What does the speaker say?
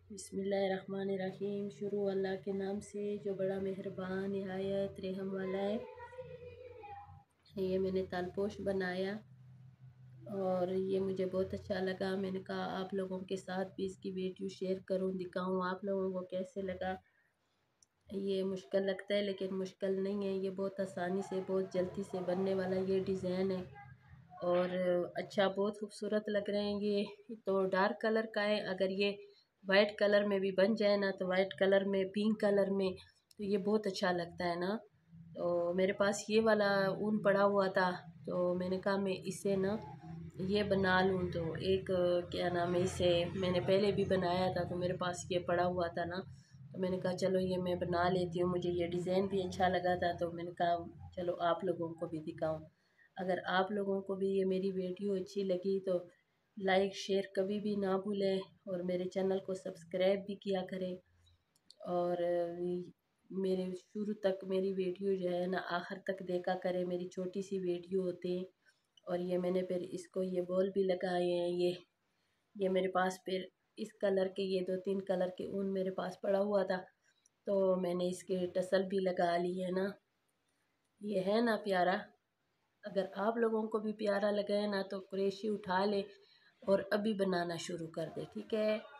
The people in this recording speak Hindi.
बिस्मिल्लाहिर्रहमानिर्रहीम। शुरू अल्लाह के नाम से जो बड़ा मेहरबान निहायत रहम वाला है। ये मैंने तालपोश बनाया और ये मुझे बहुत अच्छा लगा। मैंने कहा आप लोगों के साथ भी इसकी वीडियो शेयर करूं, दिखाऊं आप लोगों को कैसे लगा। ये मुश्किल लगता है लेकिन मुश्किल नहीं है, ये बहुत आसानी से बहुत जल्दी से बनने वाला ये डिज़ाइन है और अच्छा बहुत खूबसूरत लग रहे हैं। ये तो डार्क कलर का है, अगर ये वाइट कलर में भी बन जाए ना, तो वाइट कलर में, पिंक कलर में, तो ये बहुत अच्छा लगता है ना। तो मेरे पास ये वाला ऊन पड़ा हुआ था, तो मैंने कहा मैं इसे ना ये बना लूँ। तो एक क्या नाम है, इसे मैंने पहले भी बनाया था, तो मेरे पास ये पड़ा हुआ था ना, तो मैंने कहा चलो ये मैं बना लेती हूँ। मुझे ये डिज़ाइन भी अच्छा लगा था, तो मैंने कहा चलो आप लोगों को भी दिखाऊँ। अगर आप लोगों को भी ये मेरी वीडियो अच्छी लगी तो लाइक शेयर कभी भी ना भूलें और मेरे चैनल को सब्सक्राइब भी किया करें। और मेरे शुरू तक मेरी वीडियो जो है ना आखिर तक देखा करें। मेरी छोटी सी वीडियो होती है। और ये मैंने फिर इसको ये बॉल भी लगाए हैं। ये मेरे पास फिर इस कलर के ये 2-3 कलर के ऊन मेरे पास पड़ा हुआ था, तो मैंने इसके टसल भी लगा ली है ना। ये है ना प्यारा। अगर आप लोगों को भी प्यारा लगे ना तो कुरैशी उठा ले और अभी बनाना शुरू कर दे, ठीक है।